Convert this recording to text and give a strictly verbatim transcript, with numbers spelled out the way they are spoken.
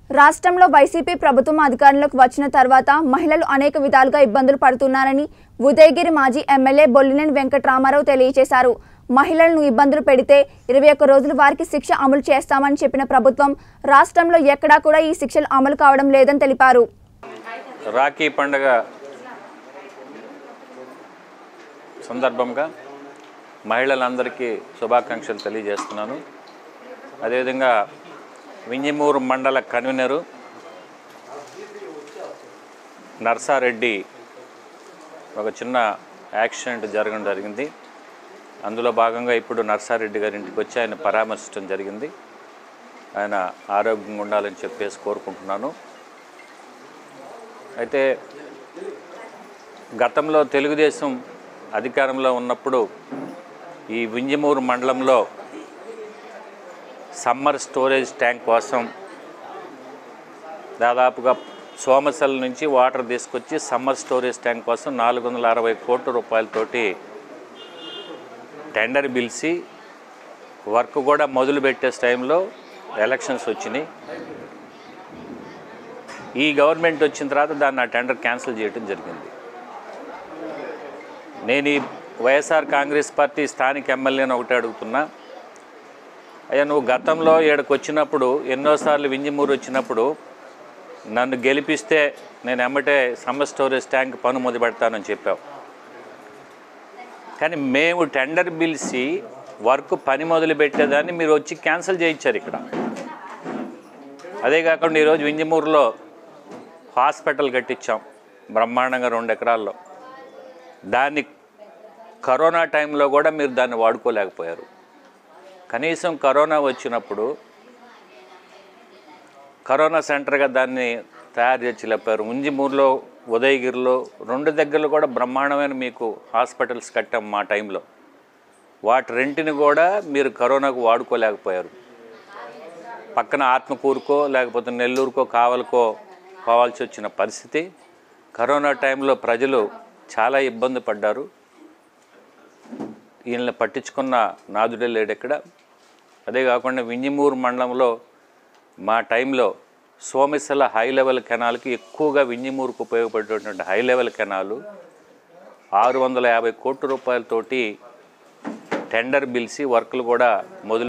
రాష్ట్రంలో వైసీపీ ప్రభుత్వం అధికారంలోకి వచ్చిన తర్వాత మహిళలు అనేక విధాలుగా ఇబ్బందులు పడుతున్నారని ఉదయగిరి మాజీ ఎమ్మెల్యే బొల్లినేని వెంకటరామారావు తెలియజేశారు. మహిళలను ఇబ్బందులు పెడితే ఇరవై ఒక్క రోజులు వారికి శిక్ష అమలు చేస్తామని చెప్పిన ప్రభుత్వం రాష్ట్రంలో ఎక్కడా కూడా ఈ శిక్షలు అమలు కావడం లేదని తెలిపారు. రాఖీ పండుగ సందర్భంగా మహిళలందరికీ శుభాకాంక్షలు తెలియజేస్తున్నాను. అదేవిధంగా వింజమూరు మండల కన్వీనరు నర్సారెడ్డి ఒక చిన్న యాక్సిడెంట్ జరగడం జరిగింది. అందులో భాగంగా ఇప్పుడు నర్సారెడ్డి గారి ఇంటికి వచ్చి ఆయన పరామర్శించడం జరిగింది. ఆయన ఆరోగ్యంగా ఉండాలని చెప్పేసి కోరుకుంటున్నాను. అయితే గతంలో తెలుగుదేశం అధికారంలో ఉన్నప్పుడు ఈ వింజమూరు మండలంలో సమ్మర్ స్టోరేజ్ ట్యాంక్ కోసం దాదాపుగా సోమశల నుంచి వాటర్ తీసుకొచ్చి సమ్మర్ స్టోరేజ్ ట్యాంక్ కోసం నాలుగు వందల అరవై కోట్ల రూపాయలతోటి టెండర్ పిలిచి వర్క్ కూడా మొదలు పెట్టే టైంలో ఎలక్షన్స్ వచ్చినాయి. ఈ గవర్నమెంట్ వచ్చిన తర్వాత దాన్ని ఆ టెండర్ క్యాన్సిల్ చేయడం జరిగింది. నేను ఈ వైఎస్ఆర్ కాంగ్రెస్ పార్టీ స్థానిక ఎమ్మెల్యేని ఒకటి అడుగుతున్నా, అయ్యా నువ్వు గతంలో ఇక్కడికి వచ్చినప్పుడు ఎన్నోసార్లు వింజమూరు వచ్చినప్పుడు నన్ను గెలిపిస్తే నేను ఎమ్మటే సమ్మర్ స్టోరేజ్ ట్యాంక్ పను మొదలు పెడతానని చెప్పావు. కానీ మేము టెండర్ పిలిచి వర్క్ పని మొదలు పెట్టేదాన్ని మీరు వచ్చి క్యాన్సిల్ చేయించారు ఇక్కడ. అదే కాకుండా ఈరోజు వింజమూరులో హాస్పిటల్ కట్టించాం బ్రహ్మాండంగా రెండు ఎకరాల్లో. దాన్ని కరోనా టైంలో కూడా మీరు దాన్ని వాడుకోలేకపోయారు. కనీసం కరోనా వచ్చినప్పుడు కరోనా సెంటర్గా దాన్ని తయారు చేసి లేపారు. వింజమూరులో ఉదయగిరిలో రెండు దగ్గరలో కూడా బ్రహ్మాండమైన మీకు హాస్పిటల్స్ కట్టాం మా టైంలో. వాటి రెంటిని కూడా మీరు కరోనాకు వాడుకోలేకపోయారు. పక్కన ఆత్మకూరుకో లేకపోతే నెల్లూరుకో కావలకో పోవాల్సి వచ్చిన పరిస్థితి. కరోనా టైంలో ప్రజలు చాలా ఇబ్బంది పడ్డారు. వీళ్ళని పట్టించుకున్న నాదుడే లేడు ఇక్కడ. అదే కాకుండా వింజమూరు మండలంలో మా టైంలో సోమశల హై లెవెల్ కెనాల్కి ఎక్కువగా వింజమూరుకు ఉపయోగపడేటువంటి హై లెవెల్ కెనాలు ఆరు వందల యాభై కోట్ల రూపాయలతోటి టెండర్ పిలిచి వర్కులు కూడా మొదలు